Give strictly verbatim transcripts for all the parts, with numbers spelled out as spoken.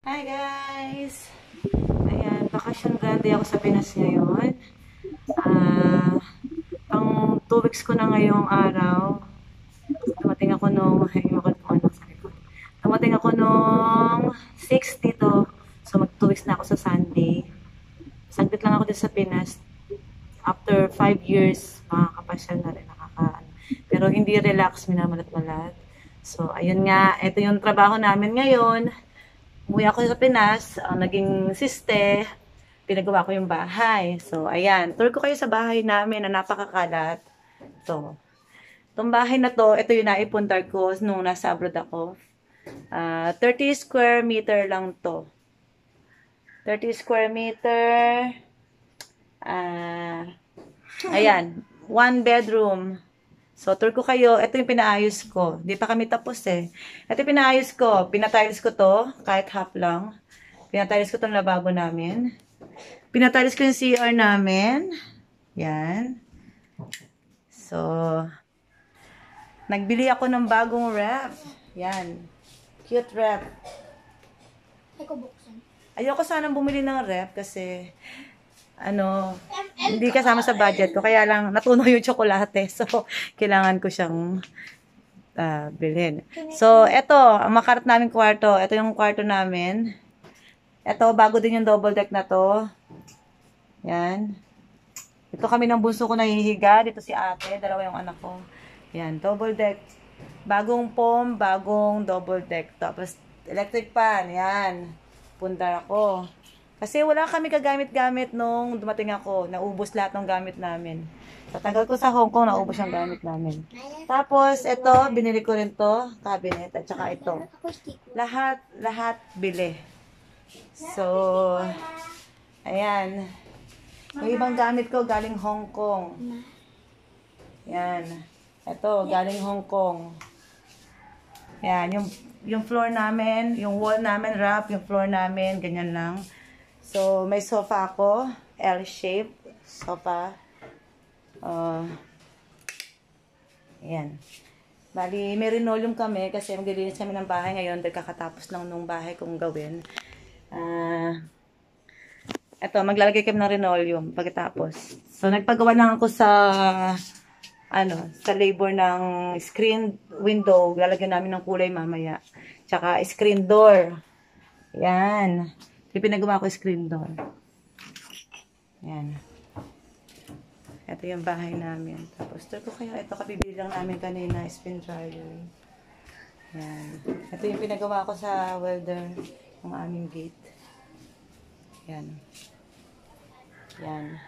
Hi guys! Ayan, bakasyon grande ako sa Pinas ngayon. Ah, pang two weeks ko na ngayong araw. Dumating ako nung, ay, makot mo anak sa likod. Dumating ako nung six dito. So mag two weeks na ako sa Sunday. Saglit lang ako dito sa Pinas. After five years, makakapasyal na rin, nakaka pero hindi relax, minamalat-malat. So, ayun nga, ito yung trabaho namin ngayon. Umuwi ako sa Pinas, ang naging siste, pinagawa ko yung bahay. So, ayan, tour ko kayo sa bahay namin na napakakalat. So, itong bahay na to, ito yung naipundar ko nung nasa abroad ako. Uh, thirty square meter lang to. thirty square meter. Uh, ayan, one bedroom. So, tour ko kayo. Ito yung pinaayos ko. Hindi pa kami tapos eh. Ito yung pinaayos ko. Pinatiles ko to. Kahit half lang. Pinatiles ko tong lababo namin. Pinatiles ko yung C R namin. Yan. So, nagbili ako ng bagong ref. Yan. Cute ref. Ayoko sanang bumili ng ref kasi ano, hindi kasama sa budget ko. Kaya lang, natunaw yung tsokolate. So, kailangan ko siyang uh, bilhin. So, eto, ang makarat namin kwarto. Ito yung kwarto namin. Ito, bago din yung double deck na to. Yan. Ito kami ng bunso ko nahihiga. Dito si ate. Dalawa yung anak ko. Yan, double deck. Bagong foam, bagong double deck. Tapos, electric pan. Yan. Pundar ako. Kasi wala kami kagamit-gamit nung dumating ako. Naubos lahat ng gamit namin. Sa tagal ko sa Hong Kong, naubos yung gamit namin. Tapos, ito, binili ko rin to, cabinet, at saka ito. Lahat, lahat bili. So, ayan. Yung ibang gamit ko, galing Hong Kong. Yan. Ito, galing Hong Kong. Yan, yung, yung floor namin, yung wall namin, wrap, yung floor namin, ganyan lang. So, may sofa ako. L-shape. Sofa. Uh, ayan. Bali, may linoleum kami kasi maglilinis kami ng bahay ngayon dahil kakatapos lang nung bahay kong gawin. Uh, eto, maglalagay kami ng linoleum pagkatapos. So, nagpagawa lang ako sa ano, sa labor ng screen window. Lalagyan namin ng kulay mamaya. Tsaka screen door. Ayan. Pinagawa ko screen door. Yan. Ito yung bahay namin. Tapos, ito ko kayo. Ito kabibili lang namin kanina. Spin dryer. Yan. Ito yung pinagawa ko sa welder. Ng aming gate. Yan. Yan.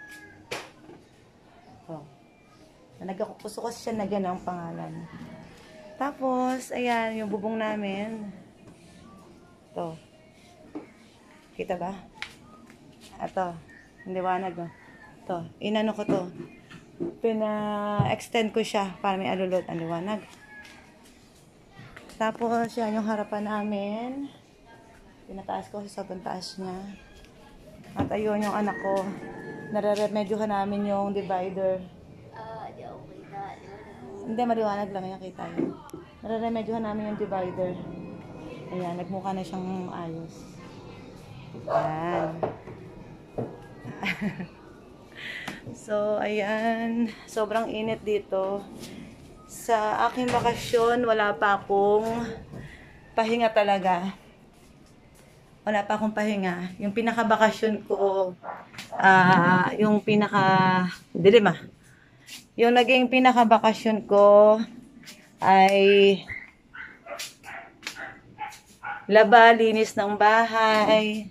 Ito. Nagkakuso ko siya na gano'n ang pangalan. Tapos, ayan. Yung bubong namin. Ito. Kita ba? Ito. Ang liwanag. Oh. Ito. Inano ko to. Pina-extend ko siya para may alulot ang liwanag. Tapos, yan yung harapan namin. Pinataas ko sa sobrang taas niya. At ayun yung anak ko. Nare-remedyohan namin yung divider. Hindi, maliwanag lang. Yan kita yun. Nare-remedyohan namin yung divider. Ayan. Nagmukha na siyang ayos. Ayan. So, ayan. Sobrang init dito. Sa aking bakasyon, wala pa akong pahinga talaga. Wala pa akong pahinga. Yung pinaka-bakasyon ko, uh, yung pinaka... Dilim ah. Yung naging pinaka-bakasyon ko ay laba, linis ng bahay.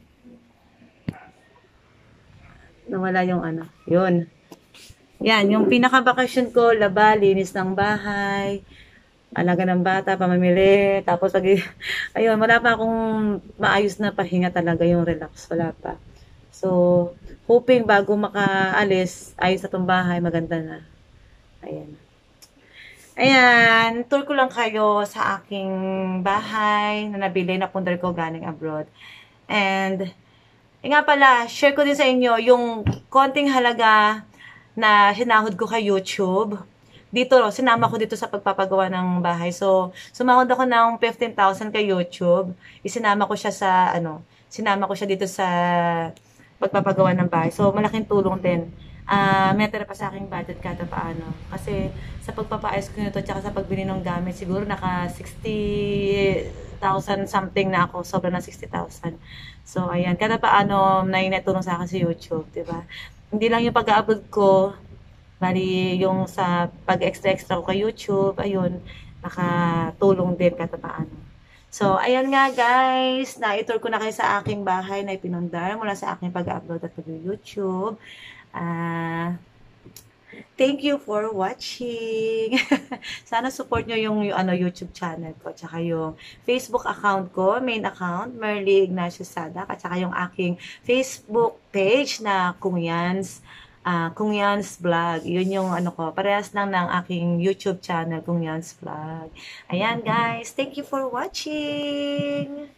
Nawala yung ano. Yun. Yan, yung pinaka-bakasyon ko, laba, linis ng bahay, alaga ng bata, pamamili, tapos pag, ayun, wala pa akong maayos na pahinga talaga, yung relax, wala pa. So, hoping bago makaalis, ayos sa itong bahay, maganda na. Ayan. Ayan, tour ko lang kayo sa aking bahay na nabili na pundar ko galing abroad. And, eh nga pala, share ko din sa inyo yung konting halaga na sinahod ko kay YouTube. dito, sinama ko dito sa pagpapagawa ng bahay. So, sumahod ako ng fifteen thousand kay YouTube. Isinama ko siya sa, ano, sinama ko siya dito sa pagpapagawa ng bahay. So, malaking tulong din. Ah, may natira pa sa aking budget kada paano. Kasi sa pagpapaayos ko nito, tsaka sa pagbili ng gamit, siguro naka sixty thousand something na ako. Sobra na sixty thousand. So, ayan. Kada paano na natulong sa akin sa YouTube, di ba? Hindi lang yung pag-upload ko, bali yung sa pag-extra-extra ko kay YouTube, ayun, nakatulong din kahit paano. So, ayan nga guys, na-tour ko na kayo sa aking bahay na ipinundar mula sa aking pag-upload at pag-YouTube. Ah... Uh, Thank you for watching. Sana support nyo yung, yung ano, YouTube channel ko, tsaka yung Facebook account ko, main account, Merly Ignacio Sada, at saka yung aking Facebook page na Kung Yan's, uh, Kung Yan's Vlog. Yun yung ano ko, parehas lang ng aking YouTube channel, Kung Yan's Vlog. Ayan guys, thank you for watching.